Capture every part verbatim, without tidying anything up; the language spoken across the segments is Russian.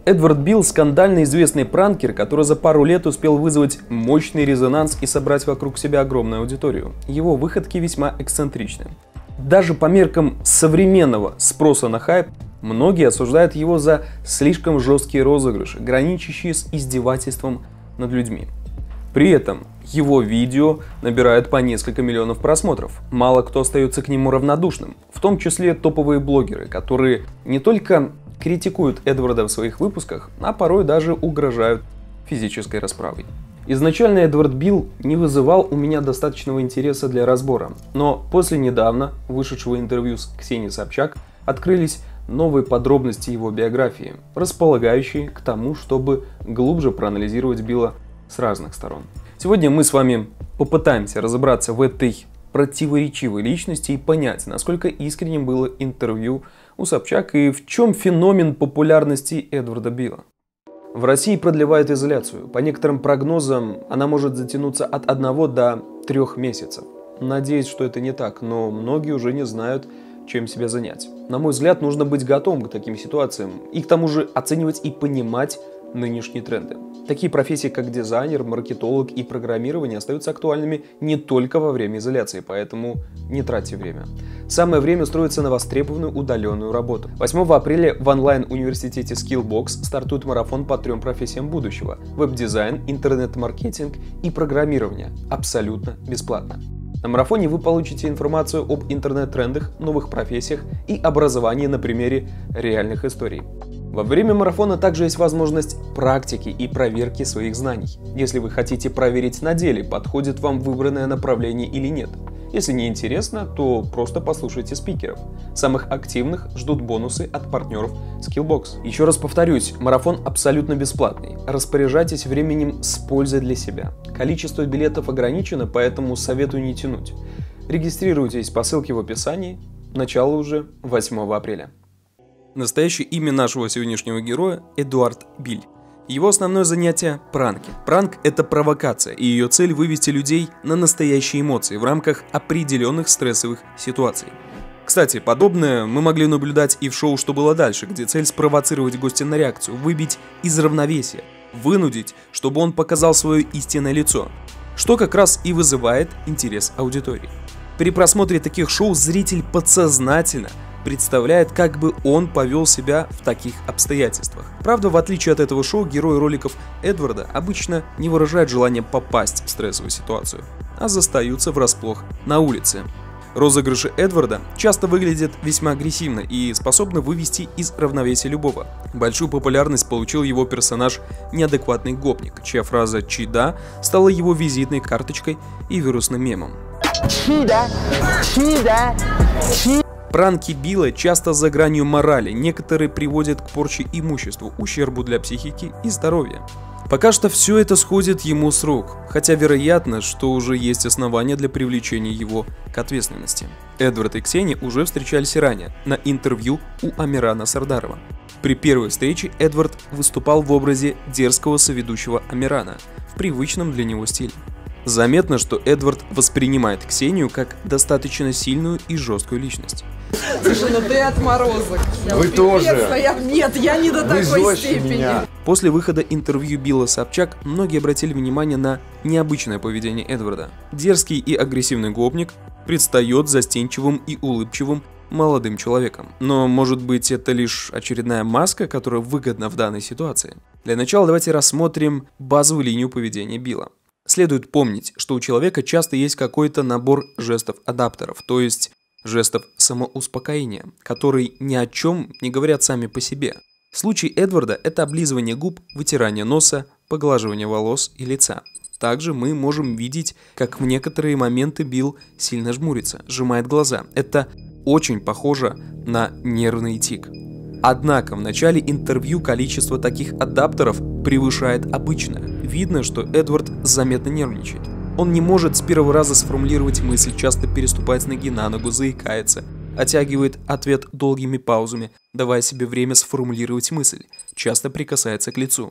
Эдвард Билл – скандально известный пранкер, который за пару лет успел вызвать мощный резонанс и собрать вокруг себя огромную аудиторию. Его выходки весьма эксцентричны. Даже по меркам современного спроса на хайп, многие осуждают его за слишком жесткие розыгрыши, граничащие с издевательством над людьми. При этом его видео набирают по несколько миллионов просмотров. Мало кто остается к нему равнодушным, в том числе топовые блогеры, которые не только критикуют Эдварда в своих выпусках, а порой даже угрожают физической расправой. Изначально Эдвард Билл не вызывал у меня достаточного интереса для разбора, но после недавно вышедшего интервью с Ксенией Собчак открылись новые подробности его биографии, располагающие к тому, чтобы глубже проанализировать Билла с разных сторон. Сегодня мы с вами попытаемся разобраться в этой противоречивой личности и понять, насколько искренним было интервью у Собчак и в чем феномен популярности Эдварда Билла. В России продлевают изоляцию. По некоторым прогнозам она может затянуться от одного до трех месяцев. Надеюсь, что это не так, но многие уже не знают, чем себя занять. На мой взгляд, нужно быть готовым к таким ситуациям и к тому же оценивать и понимать нынешние тренды. Такие профессии, как дизайнер, маркетолог и программирование, остаются актуальными не только во время изоляции, поэтому не тратьте время. Самое время устроиться на востребованную удаленную работу. восьмого апреля в онлайн-университете Skillbox стартует марафон по трем профессиям будущего – веб-дизайн, интернет-маркетинг и программирование. Абсолютно бесплатно. На марафоне вы получите информацию об интернет-трендах, новых профессиях и образовании на примере реальных историй. Во время марафона также есть возможность практики и проверки своих знаний. Если вы хотите проверить на деле, подходит вам выбранное направление или нет. Если не интересно, то просто послушайте спикеров. Самых активных ждут бонусы от партнеров Skillbox. Еще раз повторюсь, марафон абсолютно бесплатный. Распоряжайтесь временем с пользой для себя. Количество билетов ограничено, поэтому советую не тянуть. Регистрируйтесь по ссылке в описании. Начало уже восьмого апреля. Настоящее имя нашего сегодняшнего героя – Эдуард Биль. Его основное занятие – пранки. Пранк – это провокация, и ее цель – вывести людей на настоящие эмоции в рамках определенных стрессовых ситуаций. Кстати, подобное мы могли наблюдать и в шоу «Что было дальше», где цель – спровоцировать гостя на реакцию, выбить из равновесия, вынудить, чтобы он показал свое истинное лицо, что как раз и вызывает интерес аудитории. При просмотре таких шоу зритель подсознательно представляет, как бы он повел себя в таких обстоятельствах. Правда, в отличие от этого шоу, герои роликов Эдварда обычно не выражают желание попасть в стрессовую ситуацию, а застаются врасплох на улице. Розыгрыши Эдварда часто выглядят весьма агрессивно и способны вывести из равновесия любого. Большую популярность получил его персонаж «Неадекватный гопник», чья фраза «чи да» стала его визитной карточкой и вирусным мемом. Чи да, чи да, чи. Пранки Билла часто за гранью морали, некоторые приводят к порче имущества, ущербу для психики и здоровья. Пока что все это сходит ему с рук, хотя вероятно, что уже есть основания для привлечения его к ответственности. Эдвард и Ксения уже встречались ранее на интервью у Амирана Сардарова. При первой встрече Эдвард выступал в образе дерзкого соведущего Амирана в привычном для него стиле. Заметно, что Эдвард воспринимает Ксению как достаточно сильную и жесткую личность. Слушай, ну ты отморозок. Вы тоже. Я... Нет, я не до Вы такой степени. Меня. После выхода интервью Билла Собчак многие обратили внимание на необычное поведение Эдварда. Дерзкий и агрессивный гопник предстает застенчивым и улыбчивым молодым человеком. Но может быть это лишь очередная маска, которая выгодна в данной ситуации? Для начала давайте рассмотрим базовую линию поведения Билла. Следует помнить, что у человека часто есть какой-то набор жестов-адаптеров, то есть жестов самоуспокоения, которые ни о чем не говорят сами по себе. В случае Эдварда это облизывание губ, вытирание носа, поглаживание волос и лица. Также мы можем видеть, как в некоторые моменты Билл сильно жмурится, сжимает глаза. Это очень похоже на нервный тик. Однако в начале интервью количество таких адаптеров превышает обычное. Видно, что Эдвард заметно нервничает. Он не может с первого раза сформулировать мысль, часто переступает с ноги на ногу, заикается, оттягивает ответ долгими паузами, давая себе время сформулировать мысль, часто прикасается к лицу.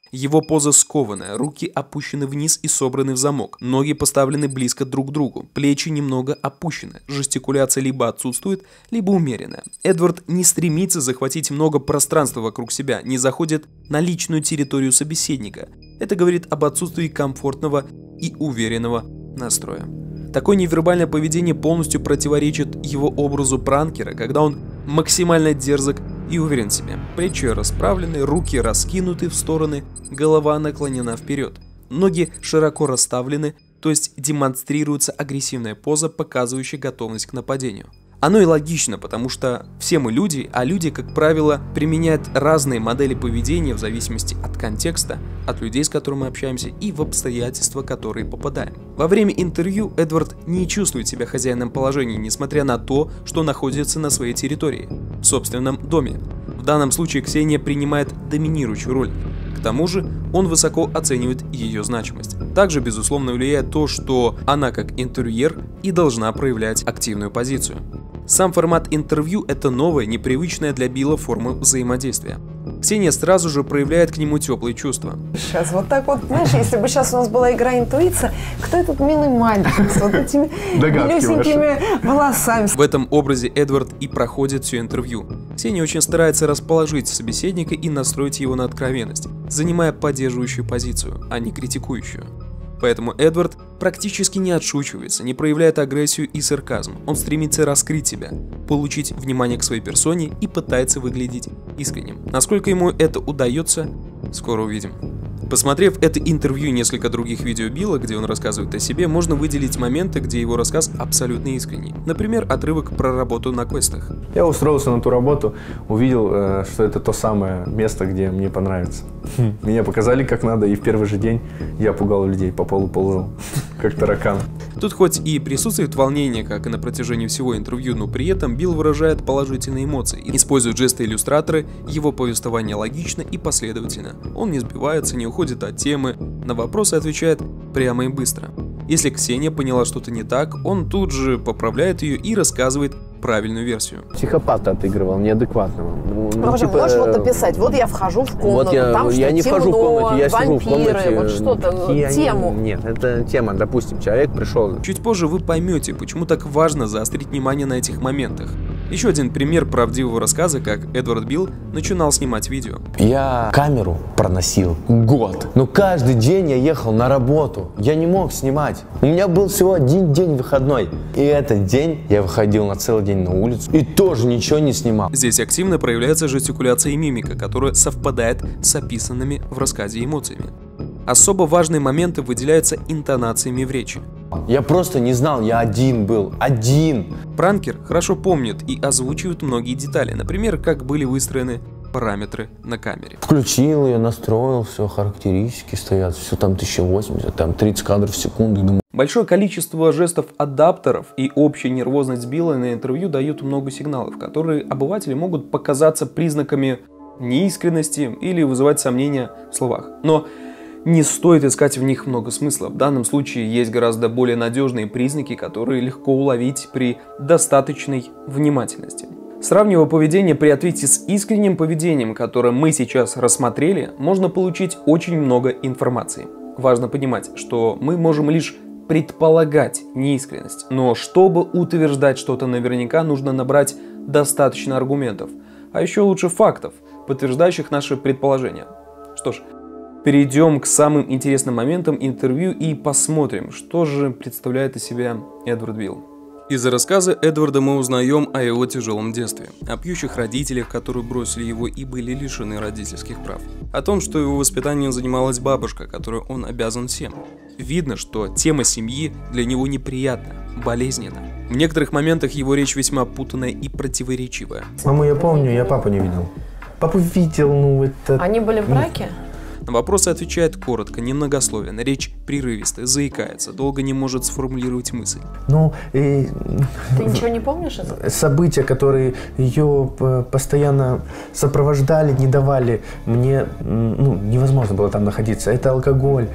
Его поза скованная, руки опущены вниз и собраны в замок, ноги поставлены близко друг к другу, плечи немного опущены, жестикуляция либо отсутствует, либо умеренная. Эдвард не стремится захватить много пространства вокруг себя, не заходит на личную территорию собеседника. Это говорит об отсутствии комфортного и уверенного настроя. Такое невербальное поведение полностью противоречит его образу пранкера, когда он максимально дерзок и уверен в себе. Плечи расправлены, руки раскинуты в стороны, голова наклонена вперед. Ноги широко расставлены, то есть демонстрируется агрессивная поза, показывающая готовность к нападению. Оно и логично, потому что все мы люди, а люди, как правило, применяют разные модели поведения в зависимости от контекста, от людей, с которыми мы общаемся, и в обстоятельства, в которые попадаем. Во время интервью Эдвард не чувствует себя хозяином положения, несмотря на то, что находится на своей территории, в собственном доме. В данном случае Ксения принимает доминирующую роль. К тому же он высоко оценивает ее значимость. Также, безусловно, влияет то, что она как интервьюер и должна проявлять активную позицию. Сам формат интервью – это новая, непривычная для Билла форма взаимодействия. Ксения сразу же проявляет к нему теплые чувства. Сейчас вот так вот, знаешь, если бы сейчас у нас была игра интуиция, кто этот милый мальчик с вот этими белюсенькими волосами? В этом образе Эдвард и проходит все интервью. Ксения очень старается расположить собеседника и настроить его на откровенность, занимая поддерживающую позицию, а не критикующую. Поэтому Эдвард практически не отшучивается, не проявляет агрессию и сарказм. Он стремится раскрыть себя, получить внимание к своей персоне и пытается выглядеть искренним. Насколько ему это удается, скоро увидим. Посмотрев это интервью и несколько других видео Билла, где он рассказывает о себе, можно выделить моменты, где его рассказ абсолютно искренний. Например, отрывок про работу на квестах. Я устроился на ту работу, увидел, что это то самое место, где мне понравится. Меня показали как надо, и в первый же день я пугал людей, по полу ползал, как таракан. Тут хоть и присутствует волнение, как и на протяжении всего интервью, но при этом Билл выражает положительные эмоции, использует жесты иллюстраторы, его повествование логично и последовательно. Он не сбивается, не уходит от темы, на вопросы отвечает прямо и быстро. Если Ксения поняла что-то не так, он тут же поправляет ее и рассказывает правильную версию. Психопата отыгрывал, неадекватного. Ну, ну, типа, можешь вот написать, вот я вхожу в комнату, вот я, там я что, не темно, вхожу в комнату, я вампиры, сижу в комнате. Вот что-то, я тему. Не, нет, это тема, допустим, человек пришел. Чуть позже вы поймете, почему так важно заострить внимание на этих моментах. Еще один пример правдивого рассказа, как Эдвард Билл начинал снимать видео. Я камеру проносил год, но каждый день я ехал на работу, я не мог снимать. У меня был всего один день выходной, и этот день я выходил на целый день на улицу и тоже ничего не снимал. Здесь активно проявляется жестикуляция и мимика, которая совпадает с описанными в рассказе эмоциями. Особо важные моменты выделяются интонациями в речи. Я просто не знал, я один был, один. Пранкер хорошо помнит и озвучивает многие детали, например, как были выстроены параметры на камере. Включил ее, настроил, все, характеристики стоят, все там тысяча восемьдесят, там тридцать кадров в секунду. Думаю. Большое количество жестов адаптеров и общая нервозность Билла на интервью дают много сигналов, которые обыватели могут показаться признаками неискренности или вызывать сомнения в словах. Но не стоит искать в них много смысла. В данном случае есть гораздо более надежные признаки, которые легко уловить при достаточной внимательности. Сравнивая поведение при ответе с искренним поведением, которое мы сейчас рассмотрели, можно получить очень много информации. Важно понимать, что мы можем лишь предполагать неискренность, но чтобы утверждать что-то наверняка, нужно набрать достаточно аргументов, а еще лучше фактов, подтверждающих наши предположения. Что ж, перейдем к самым интересным моментам интервью и посмотрим, что же представляет из себя Эдвард Билл. Из рассказа Эдварда мы узнаем о его тяжелом детстве, о пьющих родителях, которые бросили его и были лишены родительских прав, о том, что его воспитанием занималась бабушка, которой он обязан всем. Видно, что тема семьи для него неприятна, болезненна. В некоторых моментах его речь весьма путанная и противоречивая. Маму я помню, я папу не видел. Папу видел, ну это... Они были в браке? На вопросы отвечает коротко, немногословен, речь прерывистая, заикается, долго не может сформулировать мысль. Ну, и... Ты ничего не помнишь? События, которые ее постоянно сопровождали, не давали, мне ну, невозможно было там находиться. Это алкоголь.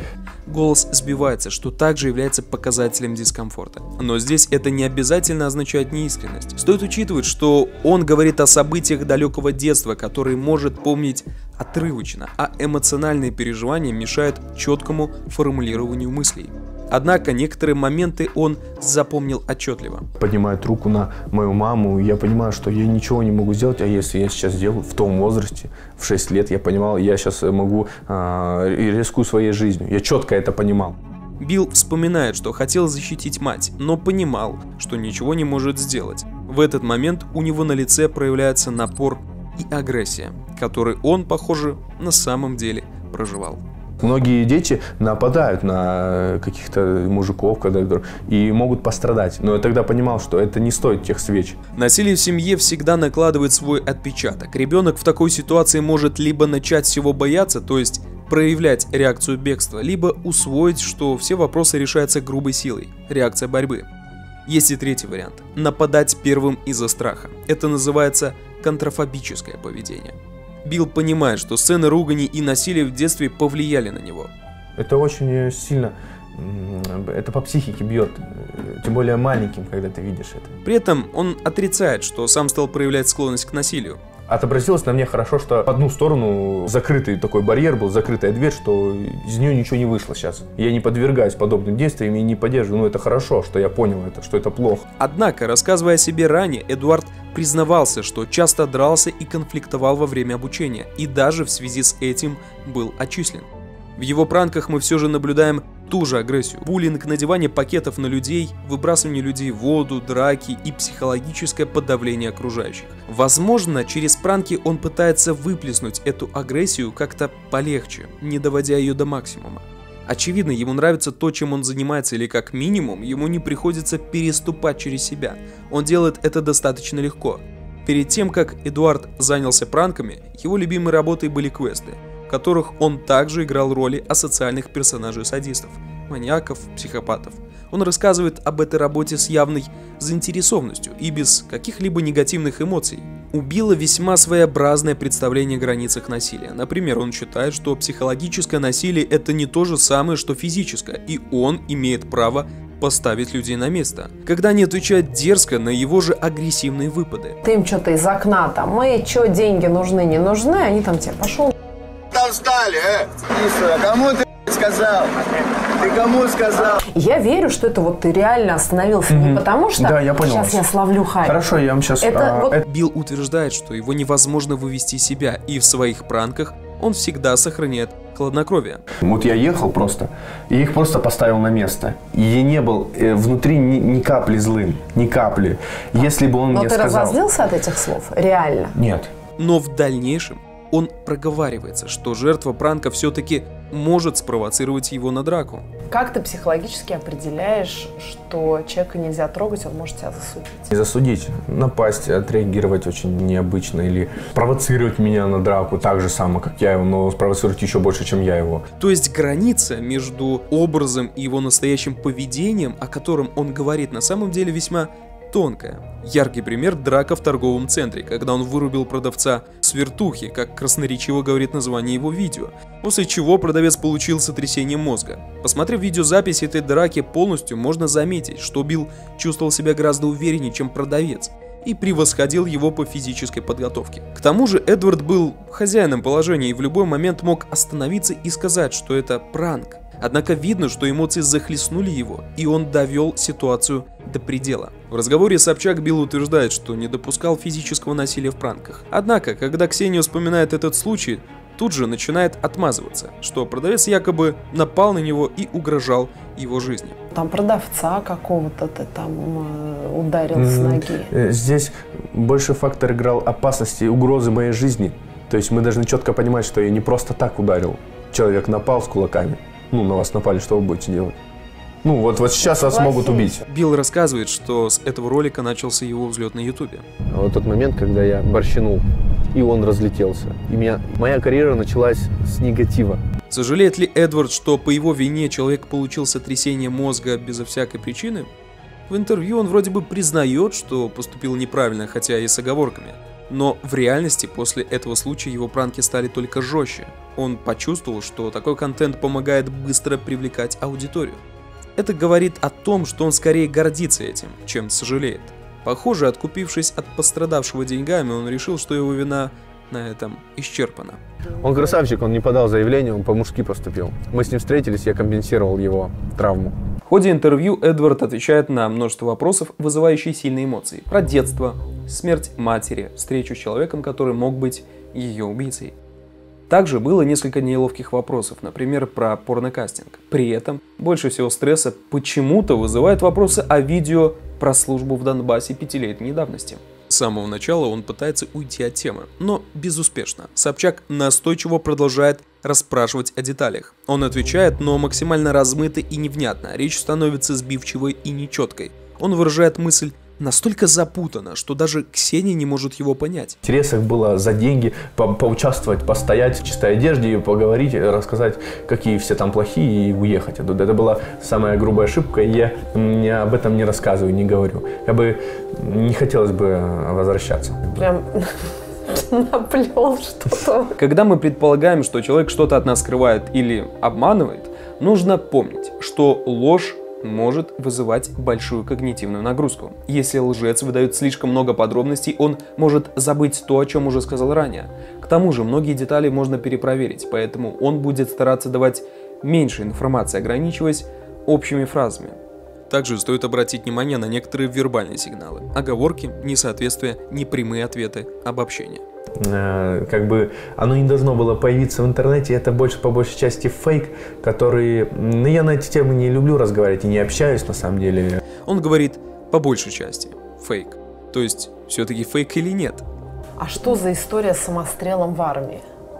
голос сбивается, что также является показателем дискомфорта. Но здесь это не обязательно означает неискренность. Стоит учитывать, что он говорит о событиях далекого детства, которые может помнить отрывочно, а эмоциональные переживания мешают четкому формулированию мыслей. Однако некоторые моменты он запомнил отчетливо. Поднимает руку на мою маму, и я понимаю, что я ничего не могу сделать, а если я сейчас сделаю в том возрасте, в шесть лет, я понимал, я сейчас могу а, и рискую своей жизнью. Я четко это понимал. Билл вспоминает, что хотел защитить мать, но понимал, что ничего не может сделать. В этот момент у него на лице проявляется напор и агрессия, которые он, похоже, на самом деле проживал. Многие дети нападают на каких-то мужиков, когда и могут пострадать. Но я тогда понимал, что это не стоит тех свеч. Насилие в семье всегда накладывает свой отпечаток. Ребенок в такой ситуации может либо начать всего бояться, то есть проявлять реакцию бегства, либо усвоить, что все вопросы решаются грубой силой, реакция борьбы. Есть и третий вариант – нападать первым из-за страха. Это называется контрафобическое поведение. Билл понимает, что сцены ругани и насилия в детстве повлияли на него. Это очень сильно, это по психике бьет, тем более маленьким, когда ты видишь это. При этом он отрицает, что сам стал проявлять склонность к насилию. Отобразилось на мне хорошо, что в одну сторону закрытый такой барьер был, закрытая дверь, что из нее ничего не вышло сейчас. Я не подвергаюсь подобным действиям и не поддерживаю, но это хорошо, что я понял это, что это плохо. Однако, рассказывая о себе ранее, Эдуард признавался, что часто дрался и конфликтовал во время обучения, и даже в связи с этим был отчислен. В его пранках мы все же наблюдаем ту же агрессию. Буллинг, надевание пакетов на людей, выбрасывание людей в воду, драки и психологическое подавление окружающих. Возможно, через пранки он пытается выплеснуть эту агрессию как-то полегче, не доводя ее до максимума. Очевидно, ему нравится то, чем он занимается, или как минимум, ему не приходится переступать через себя. Он делает это достаточно легко. Перед тем, как Эдуард занялся пранками, его любимой работой были квесты, в которых он также играл роли асоциальных персонажей-садистов, маньяков, психопатов. Он рассказывает об этой работе с явной заинтересованностью и без каких-либо негативных эмоций. У Билла весьма своеобразное представление о границах насилия. Например, он считает, что психологическое насилие – это не то же самое, что физическое, и он имеет право поставить людей на место, когда они отвечают дерзко на его же агрессивные выпады. Ты им что-то из окна там, мы что, деньги нужны, не нужны, они там тебе пошел. Там стали, э? Тише, кому ты сказал? Ты кому сказал? Я верю, что это вот ты реально остановился mm-hmm. не потому, что да, я понял сейчас вас. Я словлю хайп. Хорошо, я вам сейчас... Это а, вот... это... Билл утверждает, что его невозможно вывести из себя, и в своих пранках он всегда сохраняет хладнокровие. Вот я ехал просто, и их просто поставил на место. И я не был э, внутри ни, ни капли злым, ни капли. Если бы он Но мне ты сказал... разозлился от этих слов? Реально? Нет. Но в дальнейшем он проговаривается, что жертва пранка все-таки может спровоцировать его на драку. Как ты психологически определяешь, что человека нельзя трогать, он может тебя засудить? Не засудить, напасть, отреагировать очень необычно или провоцировать меня на драку так же само, как я его, но спровоцировать еще больше, чем я его. То есть граница между образом и его настоящим поведением, о котором он говорит, на самом деле весьма тонкая. Яркий пример – драка в торговом центре, когда он вырубил продавца с вертухи, как красноречиво говорит название его видео, после чего продавец получил сотрясение мозга. Посмотрев видеозапись этой драки полностью, можно заметить, что Билл чувствовал себя гораздо увереннее, чем продавец, и превосходил его по физической подготовке. К тому же Эдвард был хозяином положения и в любой момент мог остановиться и сказать, что это пранк. Однако видно, что эмоции захлестнули его, и он довел ситуацию до предела. В разговоре Собчак Билл утверждает, что не допускал физического насилия в пранках. Однако, когда Ксения вспоминает этот случай, тут же начинает отмазываться, что продавец якобы напал на него и угрожал его жизни. Там продавца какого-то ты там э, ударил mm-hmm. с ноги. Здесь больше фактор играл опасности и угрозы моей жизни. То есть мы должны четко понимать, что я не просто так ударил. Человек напал с кулаками. Ну, на вас напали, что вы будете делать? Ну, вот, вот сейчас вас могут убить. Билл рассказывает, что с этого ролика начался его взлет на ютубе. Вот тот момент, когда я борщинул, и он разлетелся. И меня, моя карьера началась с негатива. Сожалеет ли Эдвард, что по его вине человек получил сотрясение мозга безо всякой причины? В интервью он вроде бы признает, что поступил неправильно, хотя и с оговорками. Но в реальности после этого случая его пранки стали только жестче. Он почувствовал, что такой контент помогает быстро привлекать аудиторию. Это говорит о том, что он скорее гордится этим, чем сожалеет. Похоже, откупившись от пострадавшего деньгами, он решил, что его вина на этом исчерпана. Он красавчик, он не подал заявление, он по-мужски поступил. Мы с ним встретились, я компенсировал его травму. В ходе интервью Эдвард отвечает на множество вопросов, вызывающие сильные эмоции. Про детство, смерть матери, встречу с человеком, который мог быть ее убийцей. Также было несколько неловких вопросов, например, про порнокастинг. При этом больше всего стресса почему-то вызывает вопросы о видео про службу в Донбассе пятилетней давности. С самого начала он пытается уйти от темы, но безуспешно. Собчак настойчиво продолжает расспрашивать о деталях. Он отвечает, но максимально размыто и невнятно. Речь становится сбивчивой и нечеткой. Он выражает мысль настолько запутанно, что даже Ксения не может его понять. В интересах было за деньги по поучаствовать, постоять в чистой одежде и поговорить, рассказать, какие все там плохие, и уехать оттуда. Это была самая грубая ошибка, и я, я об этом не рассказываю, не говорю. Я бы не хотелось бы возвращаться. Прям наплел что-то. Когда мы предполагаем, что человек что-то от нас скрывает или обманывает, нужно помнить, что ложь может вызывать большую когнитивную нагрузку. Если лжец выдает слишком много подробностей, он может забыть то, о чем уже сказал ранее. К тому же многие детали можно перепроверить, поэтому он будет стараться давать меньше информации, ограничиваясь общими фразами. Также стоит обратить внимание на некоторые вербальные сигналы: оговорки, несоответствия, непрямые ответы, обобщения. Как бы оно не должно было появиться в интернете, это больше по большей части фейк, который... Ну, я на эти темы не люблю разговаривать и не общаюсь на самом деле. Он говорит по большей части фейк. То есть все-таки фейк или нет? А что за история с самострелом в армии?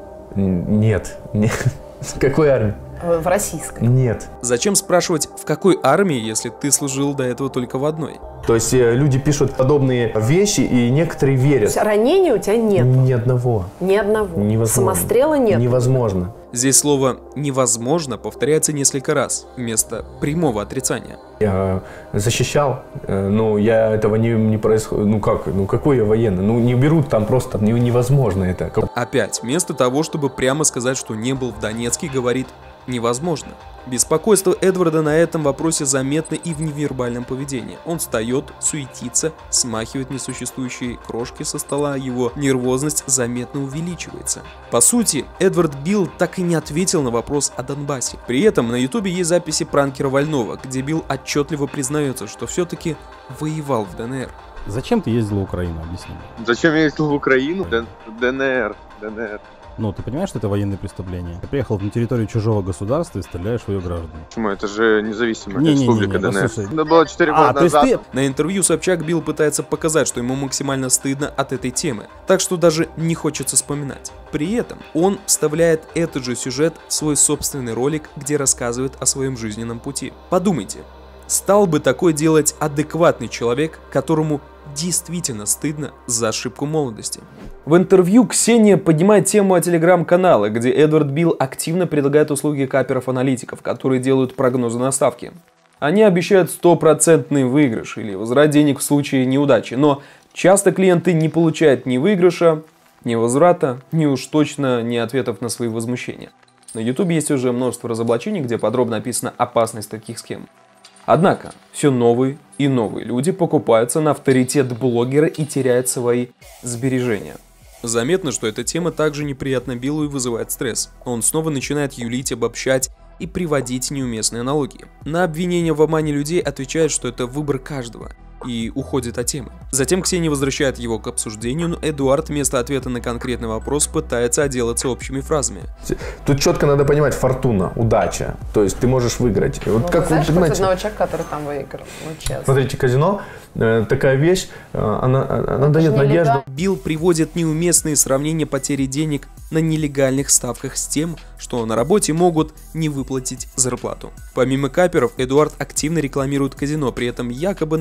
Нет. Нет. Какой армии? В российской. Нет. Зачем спрашивать, в какой армии, если ты служил до этого только в одной? То есть люди пишут подобные вещи, и некоторые верят. Ранений у тебя нет? Ни одного. Ни одного? Невозможно. Самострела нет? Невозможно. Здесь слово «невозможно» повторяется несколько раз, вместо прямого отрицания. Я защищал, но я этого не, не происходит. Ну как, ну какой я военный? Ну не берут там просто, невозможно это. Опять, вместо того, чтобы прямо сказать, что не был в Донецке, говорит «невозможно». Беспокойство Эдварда на этом вопросе заметно и в невербальном поведении. Он встает, суетится, смахивает несуществующие крошки со стола, его нервозность заметно увеличивается. По сути, Эдвард Билл так и не ответил на вопрос о Донбассе. При этом на ютубе есть записи пранкера Вольного, где Билл отчетливо признается, что все-таки воевал в ДНР. Зачем ты ездил в Украину, объясни? Зачем я ездил в Украину? ДНР, ДНР. Ну, ты понимаешь, что это военное преступление? Ты приехал на территорию чужого государства и стреляешь в ее граждан. Почему? Это же независимая не, республика не, не, не, ДНР. послушай. Это было четыре года а, назад. Ты... На интервью Собчак Билл пытается показать, что ему максимально стыдно от этой темы, так что даже не хочется вспоминать. При этом он вставляет этот же сюжет в свой собственный ролик, где рассказывает о своем жизненном пути. Подумайте, стал бы такое делать адекватный человек, которому действительно стыдно за ошибку молодости? В интервью Ксения поднимает тему о телеграм-канале, где Эдвард Билл активно предлагает услуги каперов-аналитиков, которые делают прогнозы на ставки. Они обещают стопроцентный выигрыш или возврат денег в случае неудачи, но часто клиенты не получают ни выигрыша, ни возврата, ни уж точно ни ответов на свои возмущения. На ютубе есть уже множество разоблачений, где подробно описана опасность таких схем. Однако, все новые и новые люди покупаются на авторитет блогера и теряют свои сбережения. Заметно, что эта тема также неприятна Биллу и вызывает стресс. Он снова начинает юлить, обобщать и приводить неуместные аналогии. На обвинение в обмане людей отвечает, что это выбор каждого, и уходит от темы. Затем Ксения возвращает его к обсуждению, но Эдуард вместо ответа на конкретный вопрос пытается отделаться общими фразами. Тут четко надо понимать: фортуна, удача. То есть ты можешь выиграть. Вот ну, как знаешь, вы, хоть одного человека, который там выиграл? Ну, честно. Смотрите, казино, э, такая вещь, э, она, она дает надежду. Билл приводит неуместные сравнения потери денег на нелегальных ставках с тем, что на работе могут не выплатить зарплату. Помимо каперов, Эдуард активно рекламирует казино, при этом якобы надеется,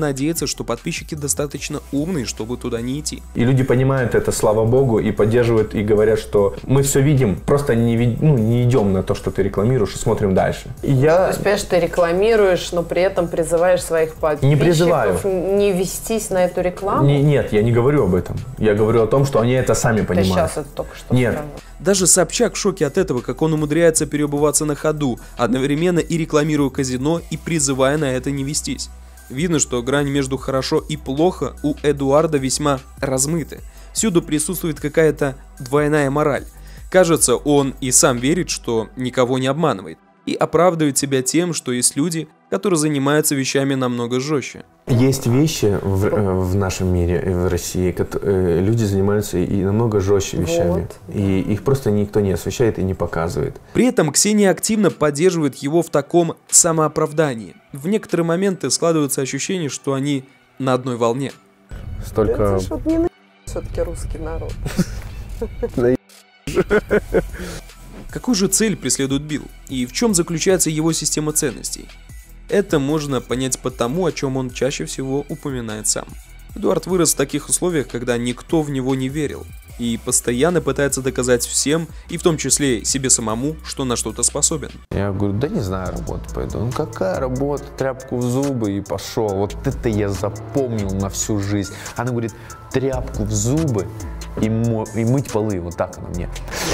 что подписчики достаточно умные, чтобы туда не идти. И люди понимают это, слава богу, и поддерживают, и говорят, что мы все видим, просто не, ну, не идем на то, что ты рекламируешь, и смотрим дальше. И я... То есть, понимаешь, ты рекламируешь, но при этом призываешь своих подписчиков не, призываю. не вестись на эту рекламу? Не, нет, я не говорю об этом. Я говорю о том, что они это сами понимают. Ты сейчас это только что Нет. сказал. Даже Собчак в шоке от этого, как он умудряется переобуваться на ходу, одновременно и рекламируя казино, и призывая на это не вестись. Видно, что грань между хорошо и плохо у Эдуарда весьма размыта. Всюду присутствует какая-то двойная мораль. Кажется, он и сам верит, что никого не обманывает, и оправдывает себя тем, что есть люди, которые занимаются вещами намного жестче. Есть вещи в, в нашем мире, в России, которые, люди занимаются и намного жестче вещами. Вот. И их просто никто не освещает и не показывает. При этом Ксения активно поддерживает его в таком самооправдании. В некоторые моменты складывается ощущение, что они на одной волне. Столько... Это ж вот не на... все-таки русский народ. Какую же цель преследует Билл? И в чем заключается его система ценностей? Это можно понять по тому, о чем он чаще всего упоминает сам. Эдуард вырос в таких условиях, когда никто в него не верил, и постоянно пытается доказать всем, и в том числе себе самому, что на что-то способен. Я говорю, да не знаю, работу пойду. Ну какая работа, тряпку в зубы и пошел. Вот это я запомнил на всю жизнь. Она говорит, тряпку в зубы и, мо- и мыть полы, вот так она мне.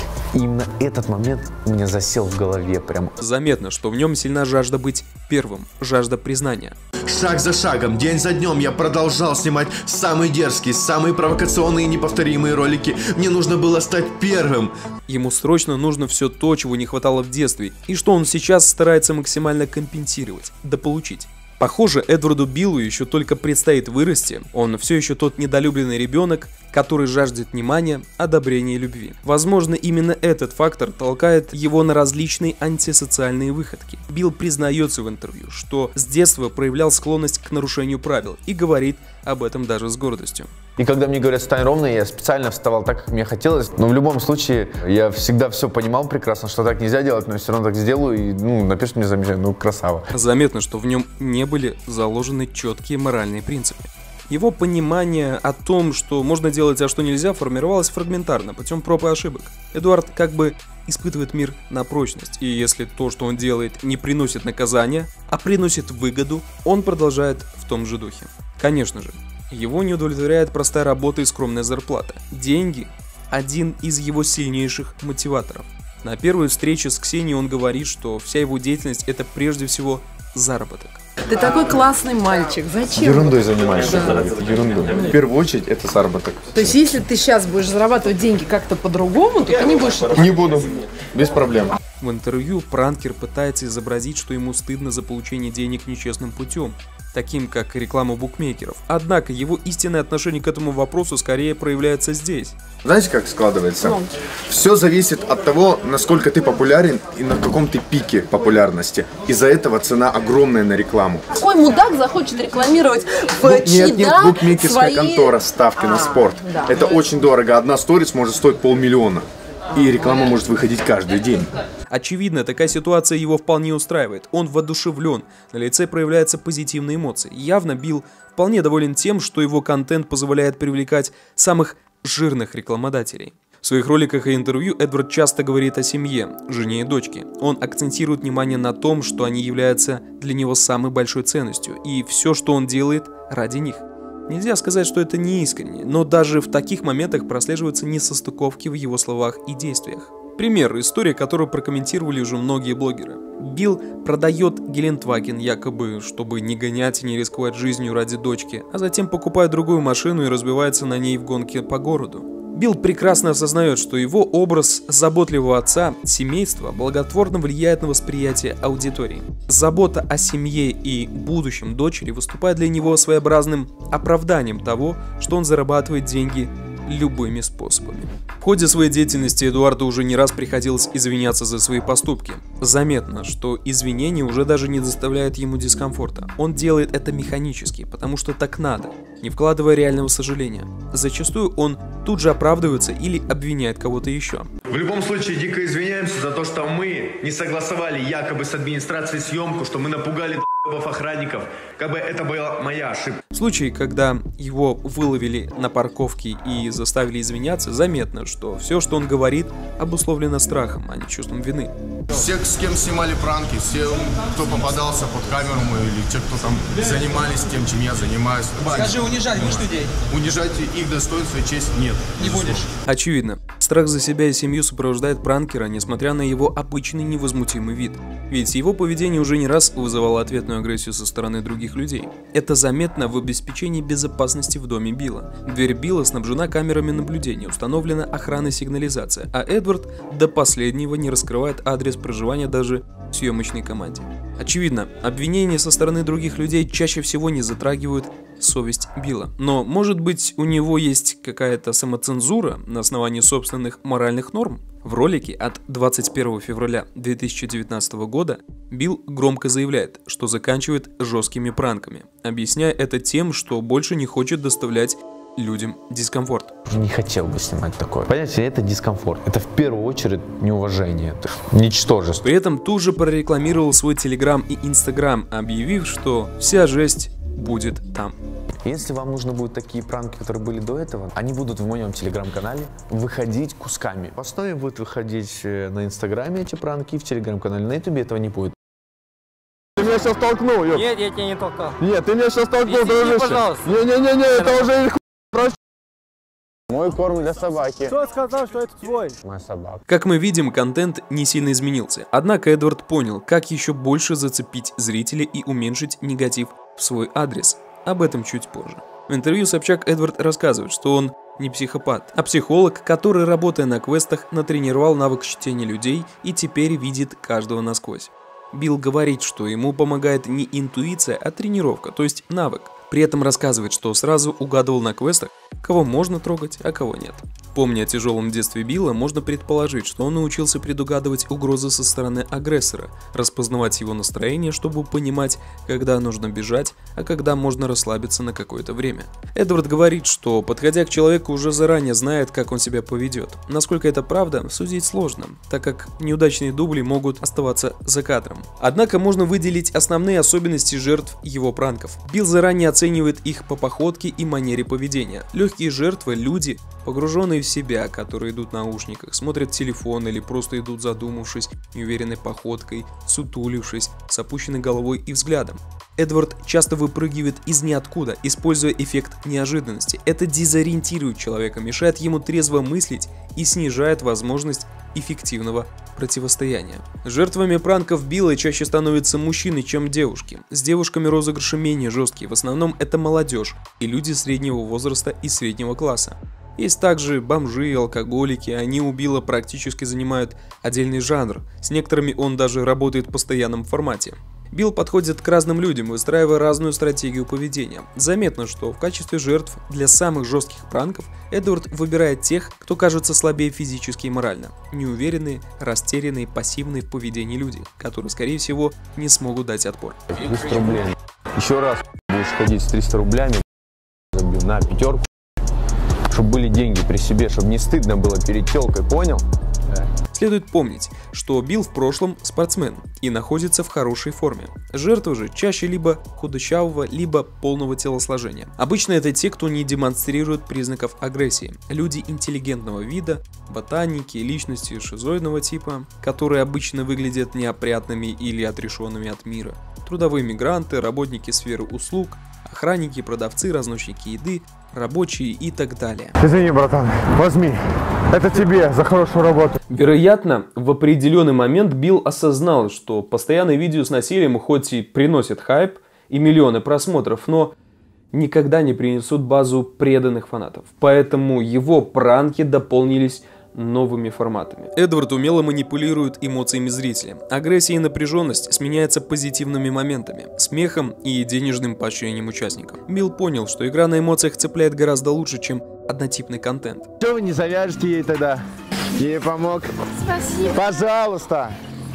И именно этот момент у меня засел в голове прям. Заметно, что в нем сильна жажда быть первым, жажда признания. Шаг за шагом, день за днем я продолжал снимать самые дерзкие, самые провокационные и неповторимые ролики. Мне нужно было стать первым. Ему срочно нужно все то, чего не хватало в детстве, и что он сейчас старается максимально компенсировать, дополучить. Похоже, Эдварду Биллу еще только предстоит вырасти, он все еще тот недолюбленный ребенок, который жаждет внимания, одобрения и любви. Возможно, именно этот фактор толкает его на различные антисоциальные выходки. Билл признается в интервью, что с детства проявлял склонность к нарушению правил и говорит об этом даже с гордостью. И когда мне говорят «встань ровно», я специально вставал так, как мне хотелось. Но в любом случае, я всегда все понимал прекрасно, что так нельзя делать, но я все равно так сделаю и ну, напишут мне замечание, ну красава. Заметно, что в нем не были заложены четкие моральные принципы. Его понимание о том, что можно делать, а что нельзя, формировалось фрагментарно, путем проб и ошибок. Эдуард как бы испытывает мир на прочность, и если то, что он делает, не приносит наказания, а приносит выгоду, он продолжает в том же духе. Конечно же, его не удовлетворяет простая работа и скромная зарплата. Деньги – один из его сильнейших мотиваторов. На первой встрече с Ксенией он говорит, что вся его деятельность – это прежде всего заработок. Ты такой классный мальчик, зачем? Ерундой занимаешься, да. Ерундой. В первую очередь это заработок. То есть если ты сейчас будешь зарабатывать деньги как-то по-другому, то ты не будешь... Не буду, без проблем. В интервью пранкер пытается изобразить, что ему стыдно за получение денег нечестным путем, таким как реклама букмекеров. Однако его истинное отношение к этому вопросу скорее проявляется здесь. Знаете, как складывается? Ну. Все зависит от того, насколько ты популярен и на каком ты пике популярности. Из-за этого цена огромная на рекламу. Какой мудак захочет рекламировать в ну, Нет, чьи, нет, да, букмекерская свои... контора, ставки а, на спорт. Да. Это очень дорого. Одна сторис может стоить полмиллиона. И реклама может выходить каждый день. Очевидно, такая ситуация его вполне устраивает. Он воодушевлен, на лице проявляются позитивные эмоции. Явно Билл вполне доволен тем, что его контент позволяет привлекать самых жирных рекламодателей. В своих роликах и интервью Эдвард часто говорит о семье, жене и дочке. Он акцентирует внимание на том, что они являются для него самой большой ценностью, и все, что он делает, ради них. Нельзя сказать, что это не искренне, но даже в таких моментах прослеживаются несостыковки в его словах и действиях. Пример, история, которую прокомментировали уже многие блогеры. Билл продает Гелендваген якобы, чтобы не гонять и не рисковать жизнью ради дочки, а затем покупает другую машину и разбивается на ней в гонке по городу. Билл прекрасно осознает, что его образ заботливого отца, семейства, благотворно влияет на восприятие аудитории. Забота о семье и будущем дочери выступает для него своеобразным оправданием того, что он зарабатывает деньги любыми способами. В ходе своей деятельности Эдуарду уже не раз приходилось извиняться за свои поступки. Заметно, что извинения уже даже не доставляют ему дискомфорта. Он делает это механически, потому что так надо, не вкладывая реального сожаления. Зачастую он тут же оправдывается или обвиняет кого-то еще. В любом случае, дико извиняемся за то, что мы не согласовали якобы с администрацией съемку, что мы напугали охранников, как бы это была моя ошибка. В случае, когда его выловили на парковке и заставили извиняться, заметно, что все, что он говорит, обусловлено страхом, а не чувством вины. Все, с кем снимали пранки, все, кто попадался под камеру или те, кто там занимались тем, чем я занимаюсь. Скажи, унижать будешь людей? Унижать их достоинство и честь нет. Не будешь. Очевидно, страх за себя и семью сопровождает пранкера, несмотря на его обычный невозмутимый вид. Ведь его поведение уже не раз вызывало ответную агрессию со стороны других людей. Это заметно в обеспечении безопасности в доме Билла. Дверь Билла снабжена камерами наблюдения, установлена охрана и сигнализация, а Эдвард до последнего не раскрывает адрес проживания даже в съемочной команде. Очевидно, обвинения со стороны других людей чаще всего не затрагивают совесть Билла. Но, может быть, у него есть какая-то самоцензура на основании собственных моральных норм? В ролике от двадцать первого февраля две тысячи девятнадцатого года Билл громко заявляет, что заканчивает жесткими пранками, объясняя это тем, что больше не хочет доставлять людям дискомфорт. Не хотел бы снимать такое. Понимаете, это дискомфорт. Это в первую очередь неуважение. Это ничтожество. При этом тут же прорекламировал свой Телеграм и Инстаграм, объявив, что вся жесть будет там. Если вам нужны будут такие пранки, которые были до этого, они будут в моем Телеграм-канале выходить кусками. В основе будет выходить на Инстаграме эти пранки, в Телеграм-канале. На Ютубе этого не будет. Ты меня сейчас толкнул, ёп. Нет, я тебя не толкал. Нет, ты меня сейчас толкнул, Извини, дружище. пожалуйста. Не-не-не, это уже их прощ... Мой корм для собаки. Кто сказал, что это твой? Моя собака. Как мы видим, контент не сильно изменился. Однако Эдвард понял, как еще больше зацепить зрителей и уменьшить негатив в свой адрес. Об этом чуть позже. В интервью Собчак Эдвард рассказывает, что он не психопат, а психолог, который, работая на квестах, натренировал навык чтения людей и теперь видит каждого насквозь. Билл говорит, что ему помогает не интуиция, а тренировка, то есть навык. При этом рассказывает, что сразу угадывал на квестах, кого можно трогать, а кого нет. Помня о тяжелом детстве Билла, можно предположить, что он научился предугадывать угрозы со стороны агрессора, распознавать его настроение, чтобы понимать, когда нужно бежать, а когда можно расслабиться на какое-то время. Эдвард говорит, что, подходя к человеку, уже заранее знает, как он себя поведет. Насколько это правда, судить сложно, так как неудачные дубли могут оставаться за кадром. Однако можно выделить основные особенности жертв его пранков. Билл заранее оценивает их по походке и манере поведения. Легкие жертвы – люди, погруженные в себя, которые идут в наушниках, смотрят телефон или просто идут задумавшись, неуверенной походкой, сутулившись, с опущенной головой и взглядом. Эдвард часто выпрыгивает из ниоткуда, используя эффект неожиданности. Это дезориентирует человека, мешает ему трезво мыслить и снижает возможность эффективного противостояния. Жертвами пранков Билла чаще становятся мужчины, чем девушки. С девушками розыгрыши менее жесткие, в основном это молодежь и люди среднего возраста и среднего класса. Есть также бомжи и алкоголики, они у Билла практически занимают отдельный жанр, с некоторыми он даже работает в постоянном формате. Билл подходит к разным людям, выстраивая разную стратегию поведения. Заметно, что в качестве жертв для самых жестких пранков Эдвард выбирает тех, кто кажется слабее физически и морально. Неуверенные, растерянные, пассивные в поведении люди, которые, скорее всего, не смогут дать отпор. триста рублей. Еще раз будешь ходить с тремястами рублями, забью на пятерку, чтобы были деньги при себе, чтобы не стыдно было перед телкой, понял? Да. Следует помнить, что Билл в прошлом спортсмен и находится в хорошей форме. Жертвы же чаще либо худощавого, либо полного телосложения. Обычно это те, кто не демонстрирует признаков агрессии. Люди интеллигентного вида, ботаники, личности шизоидного типа, которые обычно выглядят неопрятными или отрешенными от мира. Трудовые мигранты, работники сферы услуг, охранники, продавцы, разносчики еды, рабочие и так далее. Извини, братан, возьми. Это тебе за хорошую работу. Вероятно, в определенный момент Билл осознал, что постоянные видео с насилием хоть и приносят хайп и миллионы просмотров, но никогда не принесут базу преданных фанатов. Поэтому его пранки дополнились новыми форматами. Эдвард умело манипулирует эмоциями зрителя. Агрессия и напряженность сменяются позитивными моментами, смехом и денежным поощрением участников. Билл понял, что игра на эмоциях цепляет гораздо лучше, чем однотипный контент. Чего вы не завяжете ей тогда? Ей помог. Спасибо. Пожалуйста.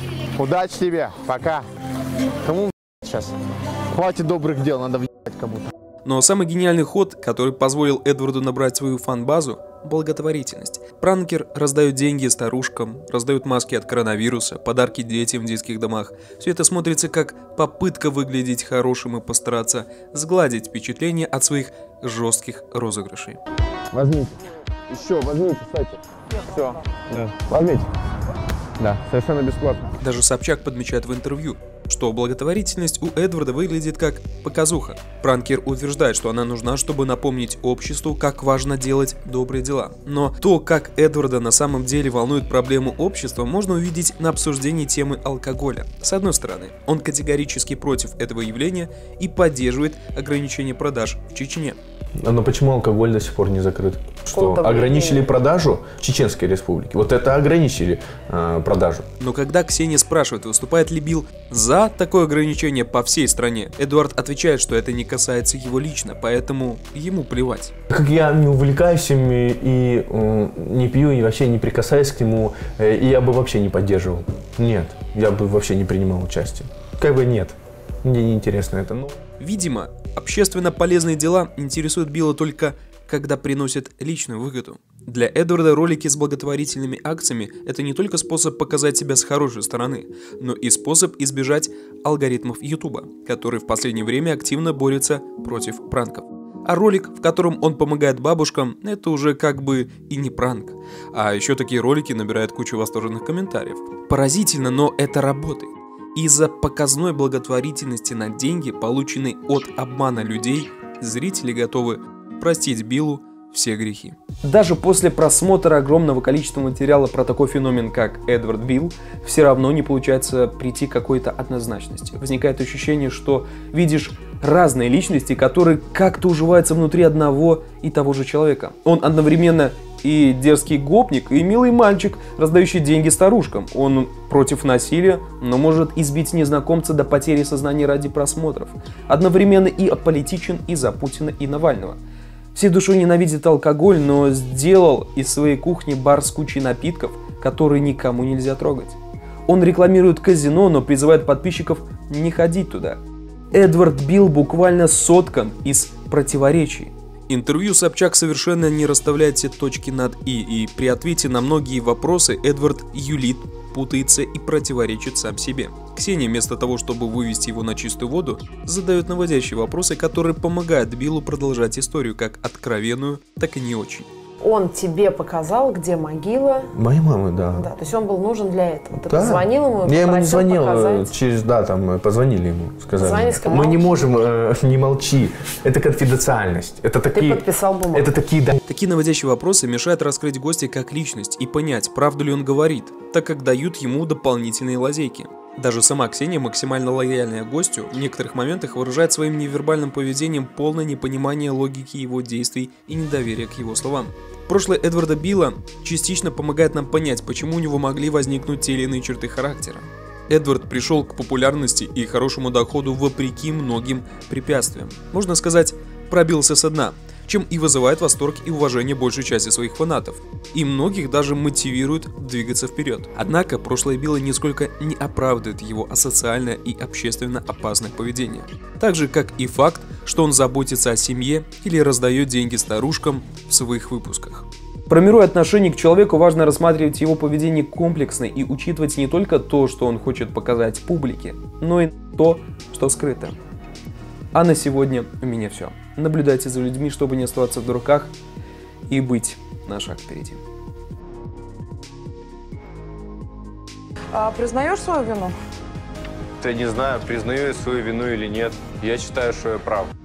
Удачи тебе. Пока. Кому сейчас? Хватит добрых дел, надо въебать кому-то. Но самый гениальный ход, который позволил Эдварду набрать свою фан-базу – благотворительность. Пранкер раздает деньги старушкам, раздает маски от коронавируса, подарки детям в детских домах. Все это смотрится как попытка выглядеть хорошим и постараться сгладить впечатление от своих жестких розыгрышей. Возьмите. Еще, возьмите, кстати. Все. Да. Возьмите. Да, совершенно бесплатно. Даже Собчак подмечает в интервью, что благотворительность у Эдварда выглядит как показуха. Пранкер утверждает, что она нужна, чтобы напомнить обществу, как важно делать добрые дела. Но то, как Эдварда на самом деле волнует проблему общества, можно увидеть на обсуждении темы алкоголя. С одной стороны, он категорически против этого явления и поддерживает ограничение продаж в Чечне. Но почему алкоголь до сих пор не закрыт? Что, ограничили продажу в Чеченской республике? Вот это ограничили э, продажу. Но когда Ксения спрашивает, выступает ли Билл за такое ограничение по всей стране, Эдвард отвечает, что это не касается его лично, поэтому ему плевать. Как я не увлекаюсь им и, и э, не пью, и вообще не прикасаюсь к нему, э, и я бы вообще не поддерживал. Нет, я бы вообще не принимал участие. Как бы нет, мне не интересно это. Но... Видимо, общественно полезные дела интересуют Билла только когда приносят личную выгоду. Для Эдварда ролики с благотворительными акциями – это не только способ показать себя с хорошей стороны, но и способ избежать алгоритмов Ютуба, который в последнее время активно борется против пранков. А ролик, в котором он помогает бабушкам, это уже как бы и не пранк. А еще такие ролики набирают кучу восторженных комментариев. Поразительно, но это работает. Из-за показной благотворительности на деньги, полученные от обмана людей, зрители готовы простить Биллу все грехи. Даже после просмотра огромного количества материала про такой феномен, как Эдвард Билл, все равно не получается прийти к какой-то однозначности. Возникает ощущение, что видишь разные личности, которые как-то уживаются внутри одного и того же человека. Он одновременно и дерзкий гопник, и милый мальчик, раздающий деньги старушкам. Он против насилия, но может избить незнакомца до потери сознания ради просмотров. Одновременно и аполитичен и за Путина, и Навального. Всей душой ненавидит алкоголь, но сделал из своей кухни бар с кучей напитков, которые никому нельзя трогать. Он рекламирует казино, но призывает подписчиков не ходить туда. Эдвард Билл буквально соткан из противоречий. Интервью Собчак совершенно не расставляет все точки над «и», и при ответе на многие вопросы Эдвард юлит, путается и противоречит сам себе. Ксения, вместо того, чтобы вывести его на чистую воду, задает наводящие вопросы, которые помогают Биллу продолжать историю как откровенную, так и не очень. Он тебе показал, где могила. Моей мамы, да. Да, то есть он был нужен для этого. Ты да. позвонил ему? Я ему не звонил, показать. через, да, там, позвонили ему, сказали. Позвонили, сказали, мы не можем, э, не молчи, это конфиденциальность. Это такие, Ты подписал бумагу. Это такие, да. Такие наводящие вопросы мешают раскрыть гостя как личность и понять, правду ли он говорит, так как дают ему дополнительные лазейки. Даже сама Ксения, максимально лояльная гостю, в некоторых моментах выражает своим невербальным поведением полное непонимание логики его действий и недоверие к его словам. Прошлое Эдварда Билла частично помогает нам понять, почему у него могли возникнуть те или иные черты характера. Эдвард пришел к популярности и хорошему доходу вопреки многим препятствиям. Можно сказать, пробился со дна, чем и вызывает восторг и уважение большей части своих фанатов. И многих даже мотивирует двигаться вперед. Однако прошлое Билла нисколько не оправдывает его асоциальное и общественно опасное поведение. Так же, как и факт, что он заботится о семье или раздает деньги старушкам в своих выпусках. Формируя отношение к человеку, важно рассматривать его поведение комплексно и учитывать не только то, что он хочет показать публике, но и то, что скрыто. А на сегодня у меня все. Наблюдайте за людьми, чтобы не оставаться в дураках и быть на шаг впереди. А признаешь свою вину? Я не знаю, признаю я свою вину или нет. Я считаю, что я прав.